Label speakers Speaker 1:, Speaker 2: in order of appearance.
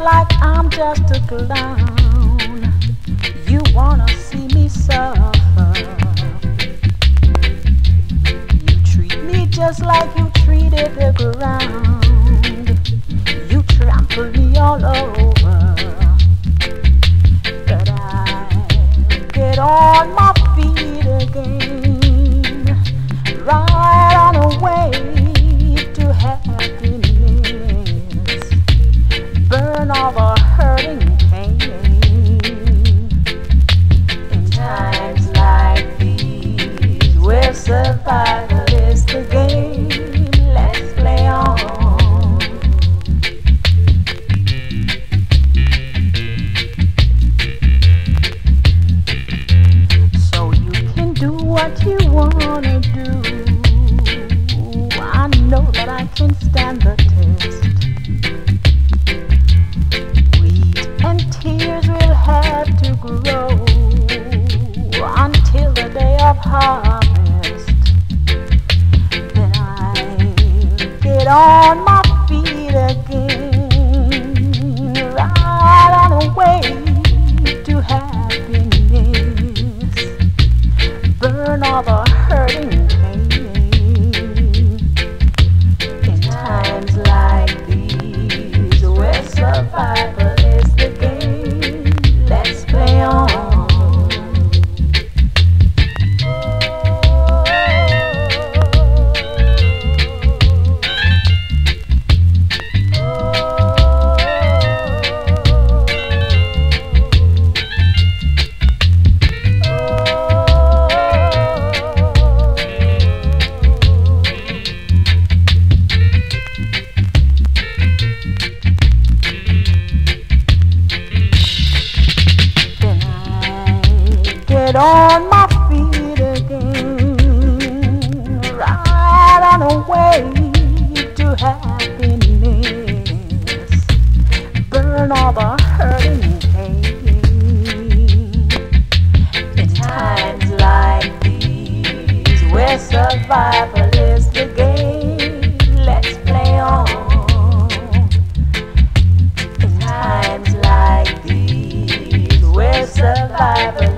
Speaker 1: like I'm just a clown. You wanna see me suffer. You treat me just like you treated the ground. You trample me all over. But I get on my feet again, right on the way to happiness. Burn all the hurting pain. In times like these, where survival is the game, let's play on. So you can do what you wanna do. I know that I can stand the test. Tears will have to grow until the day of harvest. Then I'll get on my feet again, right on the way to happiness. Burn all the hurting pain. In times like these, where survival is the game, let's play on. Get on my feet again, right on the way to happiness. Burn all the hurting pain. In times like these, where survival is the game, let's play on. In times like these, where survival